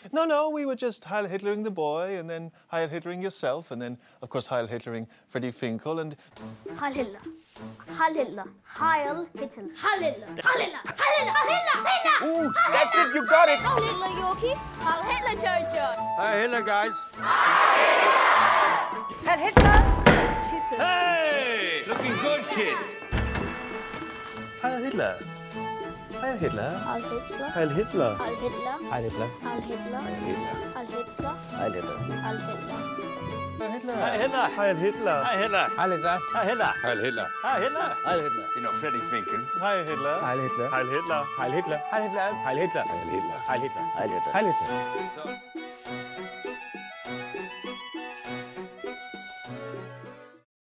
No, we were just Heil Hitlering the boy, and then Heil Hitlering yourself, and then, of course, Heil Hitlering Freddie Finkel, and... Heil Hitler. Heil Hitler. Heil Hitler. Heil Hitler. Heil Hitler. Heil Hitler. Heil Hitler. Heil Hitler. Ooh, that's it, you got it. Heil Hitler, Yorkie. Heil Hitler, Jojo. Heil Hitler, guys. Heil Hitler. Jesus. Hey, looking good, kids. Heil Hitler. Heil Hitler. Heil Hitler. Heil Hitler. Heil Hitler. Heil Hitler. Heil Hitler. Heil Hitler. Heil Hitler. Heil Hitler. Heil Hitler. Heil Hitler. Heil Hitler. Heil Hitler. Heil Hitler. Heil Hitler. Heil Hitler. Heil Hitler. You know, Freddie Finkel. Heil Hitler. Heil Hitler. Heil Hitler. Heil Hitler. Heil Hitler. Heil Hitler. Heil Hitler. Heil Hitler. Heil Hitler. Heil Hitler. So.